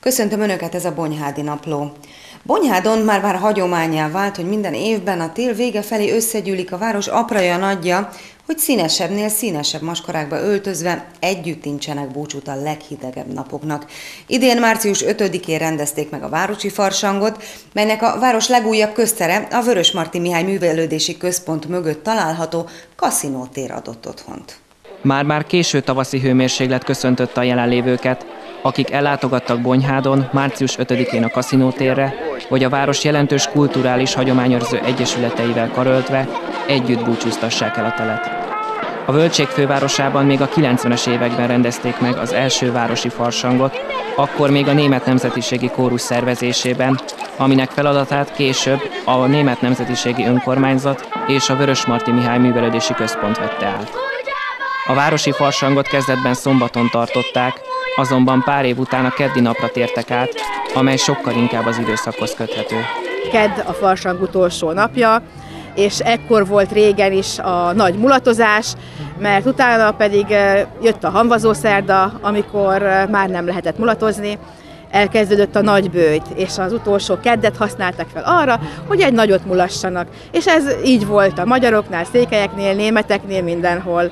Köszöntöm Önöket, ez a Bonyhádi Napló. Bonyhádon már hagyománnyá vált, hogy minden évben a tél vége felé összegyűlik a város apraja nagyja, hogy színesebbnél színesebb maskarákba öltözve együtt intsenek búcsút a leghidegebb napoknak. Idén március 5-én rendezték meg a városi farsangot, melynek a város legújabb köztere, a Vörösmarty Mihály Művelődési Központ mögött található Kaszinó tér adott otthont. Már késő tavaszi hőmérséklet köszöntötte a jelenlévőket, akik ellátogattak Bonyhádon március 5-én a Kaszinó térre, hogy a város jelentős kulturális hagyományőrző egyesületeivel karöltve együtt búcsúztassák el a telet. A Völtség fővárosában még a 90-es években rendezték meg az első városi farsangot, akkor még a német nemzetiségi kórus szervezésében, aminek feladatát később a német nemzetiségi önkormányzat és a Vörösmarty Mihály Művelődési Központ vette át. A városi farsangot kezdetben szombaton tartották, azonban pár év után a keddi napra tértek át, amely sokkal inkább az időszakhoz köthető. Kedd a farsang utolsó napja, és ekkor volt régen is a nagy mulatozás, mert utána pedig jött a hamvazószerda, amikor már nem lehetett mulatozni, elkezdődött a nagybőjt, és az utolsó keddet használták fel arra, hogy egy nagyot mulassanak. És ez így volt a magyaroknál, székelyeknél, németeknél, mindenhol.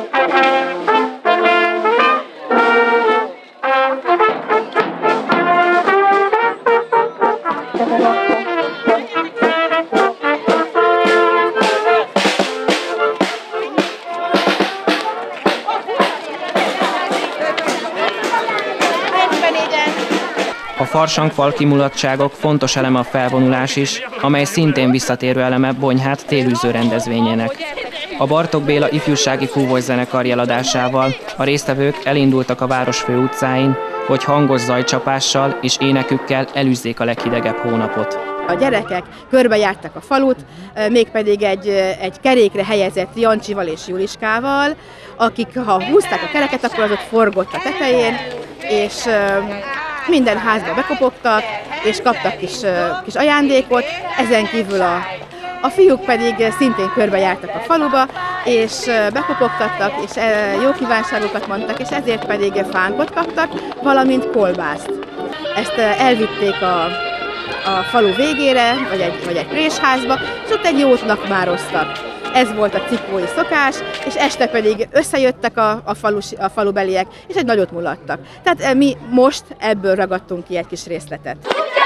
A farsangfal kimulatságok fontos eleme a felvonulás is, amely szintén visszatérő eleme Bonyhád télűző rendezvényének. A Bartók Béla ifjúsági fúvózenekar jeladásával a résztvevők elindultak a város főutcáin, hogy hangos zajcsapással és énekükkel elűzzék a leghidegebb hónapot. A gyerekek körbejártak a falut, mégpedig egy kerékre helyezett Jancsival és Juliskával, akik ha húzták a kereket, akkor az ott forgott a tetején, és minden házba bekopogtak, és kaptak kis ajándékot, ezen kívül a fiúk pedig szintén körbejártak a faluba, és bekopogtattak, és jó kívánságokat mondtak, és ezért pedig fánkot kaptak, valamint kolbászt. Ezt elvitték a falu végére, vagy egy présházba, és ott egy jót lakmároztak. Ez volt a cipói szokás, és este pedig összejöttek a falubeliek, és egy nagyot mulattak. Tehát mi most ebből ragadtunk ki egy kis részletet.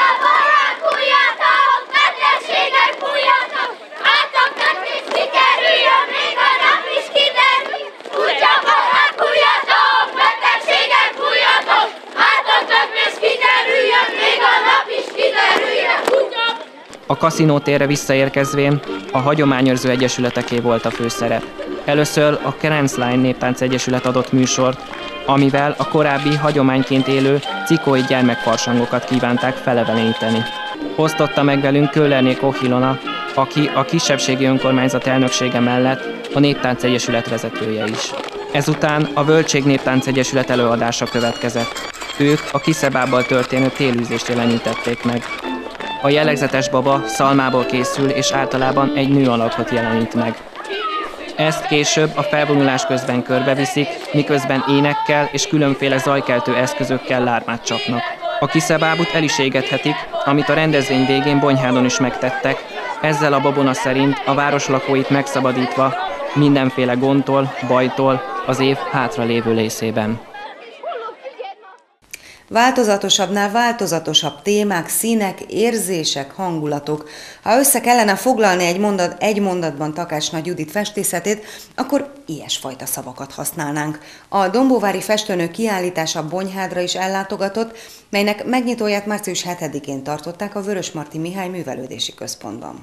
A Kaszinó térre visszaérkezvén a hagyományőrző egyesületeké volt a főszerep. Először a Kerenclány Néptánc Egyesület adott műsort, amivel a korábbi hagyományként élő cikói gyermekfarsangokat kívánták feleveleníteni. Osztotta meg velünk Köllerné Kohilona, aki a kisebbségi önkormányzat elnöksége mellett a Néptánc Egyesület vezetője is. Ezután a Völtség Néptánc Egyesület előadása következett. Ők a kiszebábbal történő télűzést jelenítették meg. A jellegzetes baba szalmából készül, és általában egy nő alakot jelenít meg. Ezt később a felvonulás közben körbeviszik, miközben énekkel és különféle zajkeltő eszközökkel lármát csapnak. A kiszebábut el is égethetik, amit a rendezvény végén Bonyhádon is megtettek, ezzel a babona szerint a város lakóit megszabadítva mindenféle gondtól, bajtól az év hátralévő részében. Változatosabbnál változatosabb témák, színek, érzések, hangulatok. Ha össze kellene foglalni egy mondatban Takács Nagy Judit festészetét, akkor ilyesfajta szavakat használnánk. A dombóvári festőnő kiállítása Bonyhádra is ellátogatott, melynek megnyitóját március 7-én tartották a Vörösmarty Mihály Művelődési Központban.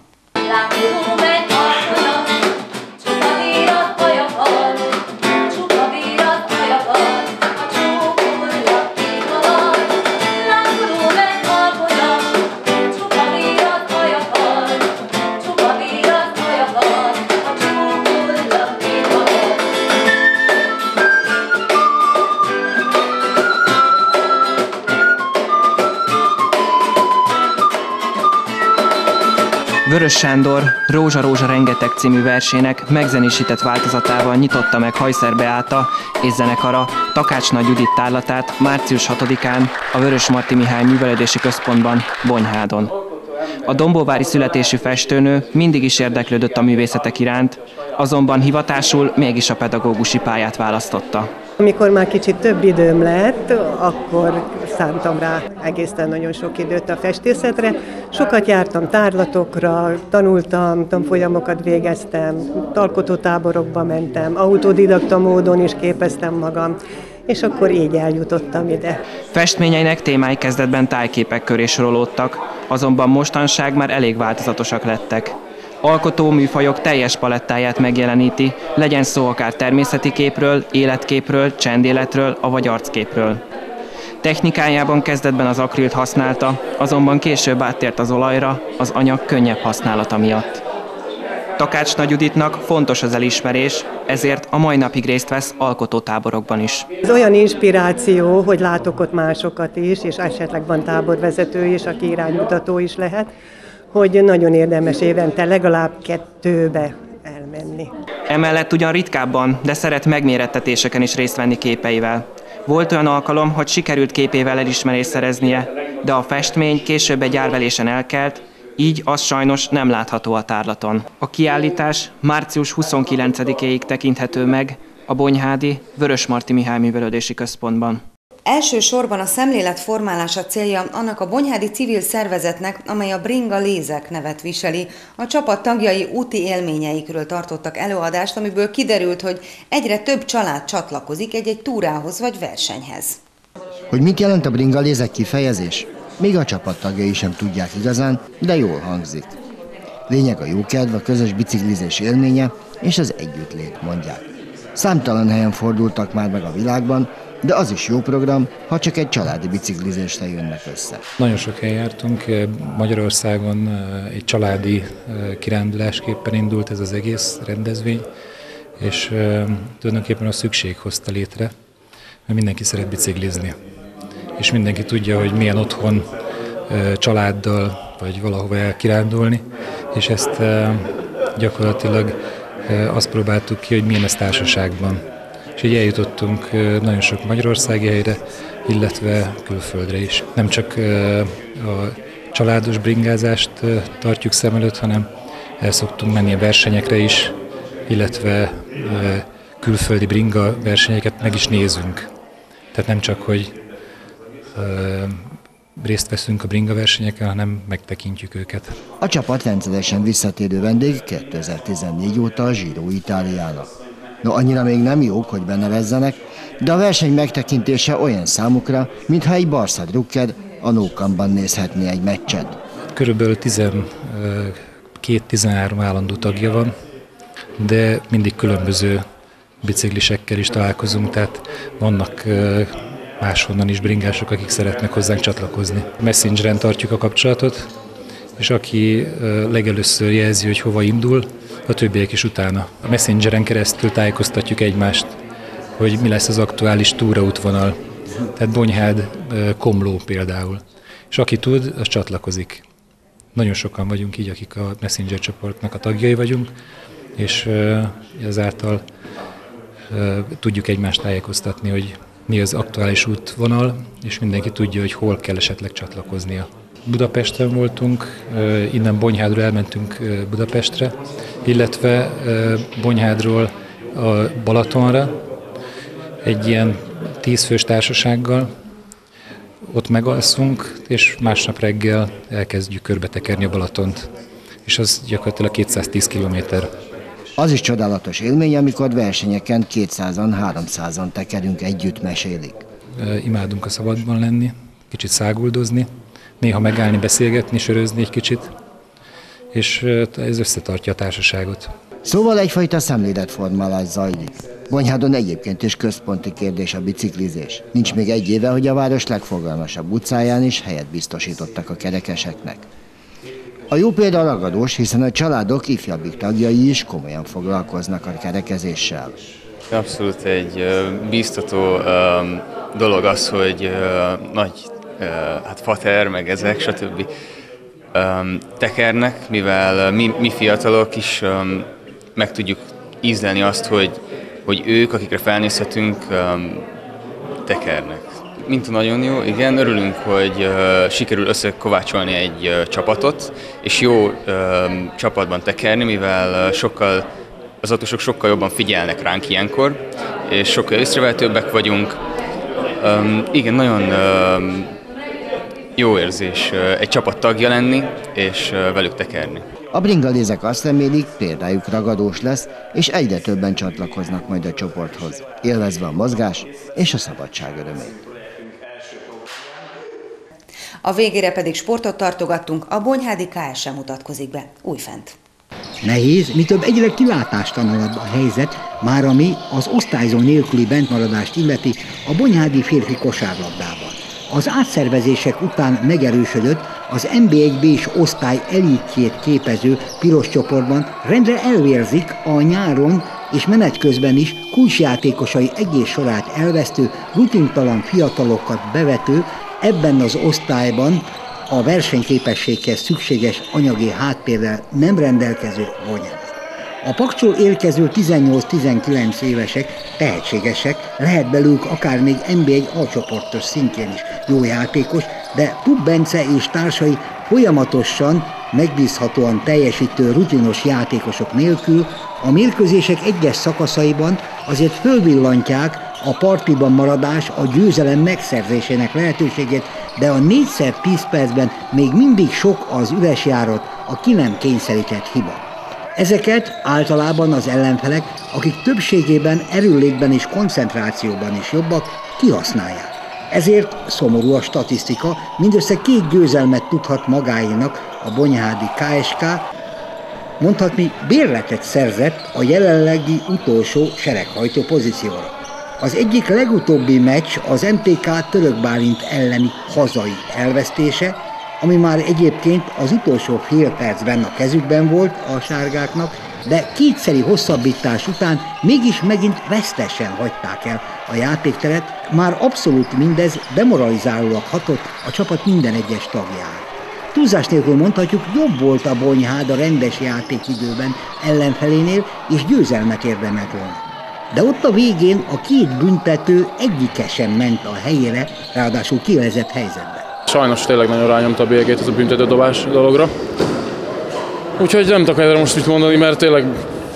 Vörös Sándor Rózsa, rózsa, rengeteg című versének megzenésített változatával nyitotta meg Hajszer Beáta és zenekara Takács Nagy Judit tárlatát március 6-án a Vörösmarty Mihály Művelődési Központban, Bonyhádon. A dombóvári születésű festőnő mindig is érdeklődött a művészetek iránt, azonban hivatásul mégis a pedagógusi pályát választotta. Amikor már kicsit több időm lett, akkor szántam rá egészen nagyon sok időt a festészetre. Sokat jártam tárlatokra, tanultam, tanfolyamokat végeztem, alkotótáborokba mentem, autodidakta módon is képeztem magam, és akkor így eljutottam ide. Festményeinek témái kezdetben tájképek köré sorolódtak, azonban mostanság már elég változatosak lettek. Alkotó műfajok teljes palettáját megjeleníti, legyen szó akár természeti képről, életképről, csendéletről, avagy arcképről. Technikájában kezdetben az akrilt használta, azonban később áttért az olajra, az anyag könnyebb használata miatt. Takács Nagy Juditnak fontos az elismerés, ezért a mai napig részt vesz alkotótáborokban is. Ez olyan inspiráció, hogy látok ott másokat is, és esetleg van táborvezető is, aki iránymutató is lehet, hogy nagyon érdemes évente legalább 2-be elmenni. Emellett ugyan ritkábban, de szeret megmérettetéseken is részt venni képeivel. Volt olyan alkalom, hogy sikerült képével elismerést szereznie, de a festmény később egy árverésen elkelt, így az sajnos nem látható a tárlaton. A kiállítás március 29-éig tekinthető meg a bonyhádi Vörösmarty Mihály Művelődési Központban. Elsősorban a szemlélet formálása célja annak a bonyhádi civil szervezetnek, amely a Bringa Lézek nevet viseli. A csapat tagjai úti élményeikről tartottak előadást, amiből kiderült, hogy egyre több család csatlakozik egy-egy túrához vagy versenyhez. Hogy mit jelent a Bringa Lézek kifejezés? Még a csapat tagjai sem tudják igazán, de jól hangzik. Lényeg a jókedv, a közös biciklizés élménye és az együttlét, mondják. Számtalan helyen fordultak már meg a világban, de az is jó program, ha csak egy családi biciklizésre jönnek össze. Nagyon sok helyen jártunk, Magyarországon egy családi kirándulásképpen indult ez az egész rendezvény, és tulajdonképpen a szükség hozta létre, mert mindenki szeret biciklizni. És mindenki tudja, hogy milyen otthon családdal vagy valahova elkirándulni, és ezt gyakorlatilag azt próbáltuk ki, hogy milyen ez társaságban. És így eljutottunk nagyon sok magyarországi helyre, illetve külföldre is. Nem csak a családos bringázást tartjuk szem előtt, hanem el szoktunk menni a versenyekre is, illetve külföldi bringa versenyeket meg is nézünk. Tehát nem csak, hogy részt veszünk a bringa versenyeken, hanem megtekintjük őket. A csapat rendszeresen visszatérő vendég 2014 óta a Giro Italiának. No, annyira még nem jók, hogy benevezzenek, de a verseny megtekintése olyan számukra, mintha egy Barca drukker a Nou Campban nézhetné egy meccset. Körülbelül 12-13 állandó tagja van, de mindig különböző biciklisekkel is találkozunk, tehát vannak máshonnan is bringások, akik szeretnek hozzánk csatlakozni. Messengeren tartjuk a kapcsolatot, és aki legelőször jelzi, hogy hova indul, a többiek is utána. A Messengeren keresztül tájékoztatjuk egymást, hogy mi lesz az aktuális túraútvonal. Tehát Bonyhád, Komló például. És aki tud, az csatlakozik. Nagyon sokan vagyunk így, akik a Messenger csoportnak a tagjai vagyunk, és ezáltal tudjuk egymást tájékoztatni, hogy mi az aktuális útvonal, és mindenki tudja, hogy hol kell esetleg csatlakoznia. Budapesten voltunk, innen Bonyhádról elmentünk Budapestre, illetve Bonyhádról a Balatonra egy ilyen 10 fős társasággal. Ott megalszunk, és másnap reggel elkezdjük körbetekerni a Balatont, és az gyakorlatilag 210 kilométer. Az is csodálatos élmény, amikor versenyeken 200-an, 300-an tekerünk együtt, mesélik. Imádunk a szabadban lenni, kicsit száguldozni, néha megállni, beszélgetni, sörözni egy kicsit, és ez összetartja a társaságot. Szóval egyfajta szemléletformálás zajlik. Bonyhádon egyébként is központi kérdés a biciklizés. Nincs még egy éve, hogy a város legforgalmasabb utcáján is helyet biztosítottak a kerekeseknek. A jó példa ragadós, hiszen a családok ifjabbik tagjai is komolyan foglalkoznak a kerekezéssel. Abszolút egy bíztató dolog az, hogy nagy fater, meg ezek, stb. tekernek, mivel mi fiatalok is meg tudjuk ízlelni azt, hogy ők, akikre felnézhetünk, tekernek. Minta nagyon jó, igen, örülünk, hogy sikerül összekovácsolni egy csapatot, és jó csapatban tekerni, mivel az autósok sokkal jobban figyelnek ránk ilyenkor, és sokkal észrevehetőbbek vagyunk. Igen, nagyon jó érzés egy csapat tagja lenni, és velük tekerni. A bringalézek azt remélik, példájuk ragadós lesz, és egyre többen csatlakoznak majd a csoporthoz, élvezve a mozgás és a szabadság örömét. A végére pedig sportot tartogattunk, a Bonyhádi KSE mutatkozik be újfent. Nehéz, mi több egyre kilátástalanabb a helyzet, már ami az osztályzó nélküli bentmaradást illeti a bonyhádi férfi kosárlabdában. Az átszervezések után megerősödött az NB1B-s osztály elitjét képező piros csoportban rendre elvérzik a nyáron és menet közben is kulcsjátékosai egész sorát elvesztő, rutintalan fiatalokat bevető, ebben az osztályban a versenyképességhez szükséges anyagi háttérrel nem rendelkező Bonyhád. A Paksról érkező 18-19 évesek tehetségesek, lehet belőlük akár még NB1 alcsoportos szintjén is jó játékos, de Puk Bence és társai folyamatosan, megbízhatóan teljesítő rutinos játékosok nélkül a mérkőzések egyes szakaszaiban azért fölvillantják a partiban maradás, a győzelem megszerzésének lehetőségét, de a 4x10 percben még mindig sok az üres járat, a ki nem kényszerített hiba. Ezeket általában az ellenfelek, akik többségében erőlétben és koncentrációban is jobbak, kihasználják. Ezért szomorú a statisztika, mindössze 2 győzelmet tudhat magáénak a bonyhádi KSK, mondhatni bérletet szerzett a jelenlegi utolsó sereghajtó pozícióra. Az egyik legutóbbi meccs az MTK Török Bálint elleni hazai elvesztése, ami már egyébként az utolsó fél percben a kezükben volt a sárgáknak, de kétszeri hosszabbítás után mégis megint vesztesen hagyták el a játékteret, már abszolút mindez demoralizálólag hatott a csapat minden egyes tagjára. Túlzás nélkül mondhatjuk, jobb volt a Bonyhád a rendes játékidőben ellenfelénél, és győzelmet érdemelt volna. De ott a végén a 2 büntető egyike sem ment a helyére, ráadásul kielezett helyzetben. Sajnos tényleg nagyon rányomta a bélyegét ez a büntetődobás dologra. Úgyhogy nem tudok erre most mit mondani, mert tényleg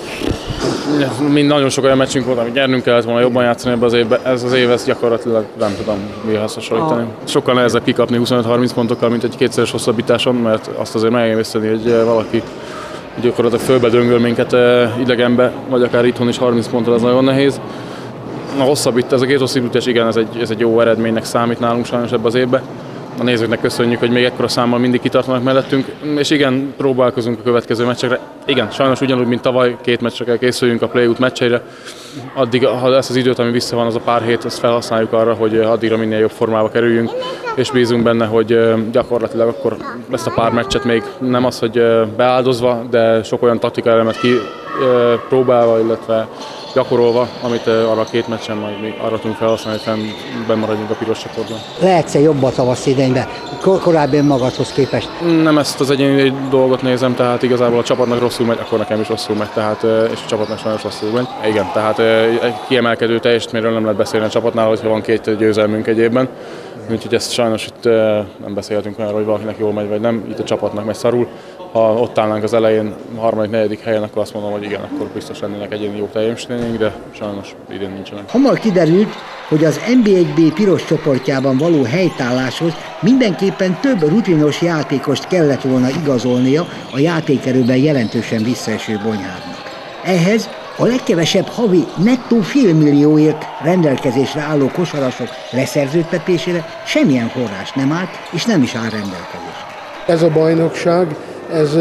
nagyon sok olyan meccsünk volt, amit nyernünk kellett volna jobban játszani ebbe az évben. Ez az év, ezt gyakorlatilag nem tudom mihez hasonlítani. Sokkal nehezebb kikapni 25-30 pontokkal, mint egy 2-szeres hosszabbításon, mert azt azért megemészteni, hogy valaki gyakorlatilag fölbedöngöl minket idegenbe, vagy akár itthon is 30 ponttal, az nagyon nehéz. A hosszabbítás, ez a 2 hosszabbítás, igen, ez egy jó eredménynek számít nálunk sajnos ebbe az évbe. A nézőknek köszönjük, hogy még ekkora számmal mindig kitartanak mellettünk, és igen, próbálkozunk a következő meccsekre. Igen, sajnos ugyanúgy, mint tavaly, 2 meccsre kell készüljünk a play-out meccseire. Addig, ha ezt az időt, ami vissza van, az a pár hét, azt felhasználjuk arra, hogy addigra minél jobb formába kerüljünk, és bízunk benne, hogy gyakorlatilag akkor ezt a pár meccset még nem az, hogy beáldozva, de sok olyan taktikai elemet kipróbálva, illetve gyakorolva, amit arra a 2 meccsen majd még arra tudunk felhasználni, hogy bennmaradjunk a piros csoportban. Lehetsz-e jobb a tavasz idényben, korábbi önmagadhoz képest? Nem ezt az egyéni dolgot nézem, tehát igazából a csapatnak rosszul megy, akkor nekem is rosszul megy, tehát, és a csapatnak sajnos rosszul megy. Igen, tehát egy kiemelkedő teljesítményről nem lehet beszélni a csapatnál, hogyha van 2 győzelmünk egy évben. Úgyhogy ezt sajnos itt nem beszélhetünk arról, hogy valakinek jól megy vagy nem, itt a csapatnak megy szarul. Ha ott állnánk az elején, 3.-4. helyen, akkor azt mondom, hogy igen, akkor biztos lennének egyéni jó teljesítményeink, de sajnos idén nincsenek. Hamar kiderült, hogy az NB1B piros csoportjában való helytálláshoz mindenképpen több rutinos játékost kellett volna igazolnia a játékerőben jelentősen visszaeső Bonyhádnak. Ehhez a legkevesebb havi nettó $500,000 rendelkezésre álló kosarasok leszerződtetésére semmilyen forrás nem állt, és nem is áll rendelkezésre. Ez a bajnokság, ez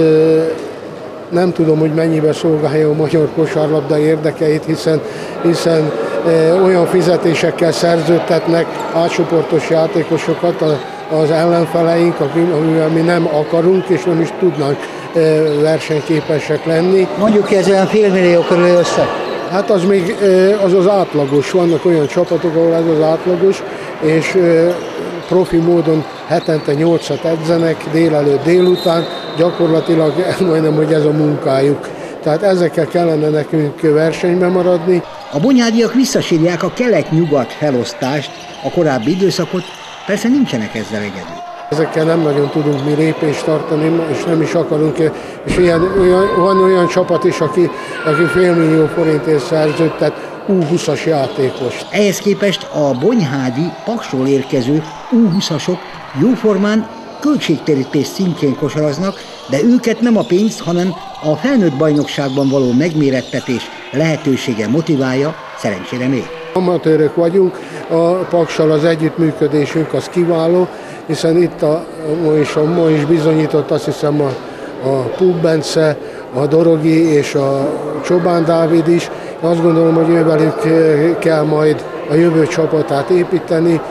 nem tudom, hogy mennyibe szolgálja a magyar kosárlabda érdekeit, hiszen olyan fizetésekkel szerződtetnek átcsoportos játékosokat az ellenfeleink, amivel mi nem akarunk, és nem is tudnak versenyképesek lenni. Mondjuk ki, ez olyan $500,000 körül össze? Hát az még az átlagos, vannak olyan csapatok, ahol ez az átlagos, és profi módon hetente 8-at edzenek, délelőtt, délután, gyakorlatilag majdnem, hogy ez a munkájuk. Tehát ezekkel kellene nekünk versenyben maradni. A bonyhádiak visszasírják a kelet-nyugat felosztást, a korábbi időszakot, persze nincsenek ezzel egyedül. Ezekkel nem nagyon tudunk mi lépést tartani, és nem is akarunk, és van olyan csapat is, aki $500 000 szerződtet U20-as játékos. Ehhez képest a bonyhádi Paksról érkező U20-asok jóformán költségtérítés szintjén kosaraznak, de őket nem a pénz, hanem a felnőtt bajnokságban való megmérettetés lehetősége motiválja, szerencsére még. Amatőrök vagyunk, a Paksal az együttműködésünk az kiváló, hiszen itt ma is bizonyított, azt hiszem a Puk Bence, a Dorogi és a Csobán Dávid is. Azt gondolom, hogy ővelük kell majd a jövő csapatát építeni.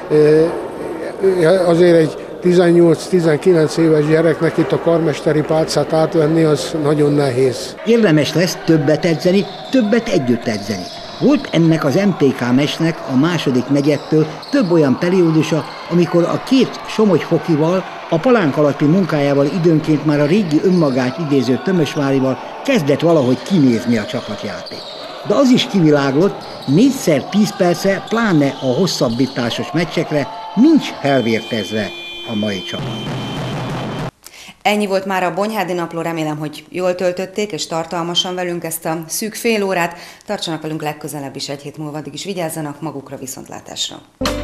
Azért egy 18-19 éves gyereknek itt a karmesteri pálcát átvenni, az nagyon nehéz. Érdemes lesz többet edzeni, többet együtt edzeni. Volt ennek az MTK meccsnek a második negyedtől több olyan periódusa, amikor a két Somogyfokival, a palánk alatti munkájával időnként már a régi önmagát idéző Tömösvárival kezdett valahogy kinézni a csapatjáték. De az is kiviláglott, 4x10 percre, pláne a hosszabbításos meccsekre nincs felvértezve a mai csapat. Ennyi volt már a Bonyhádi Napló, remélem, hogy jól töltötték és tartalmasan velünk ezt a szűk fél órát. Tartsanak velünk legközelebb is egy hét múlva, addig is vigyázzanak magukra, viszontlátásra.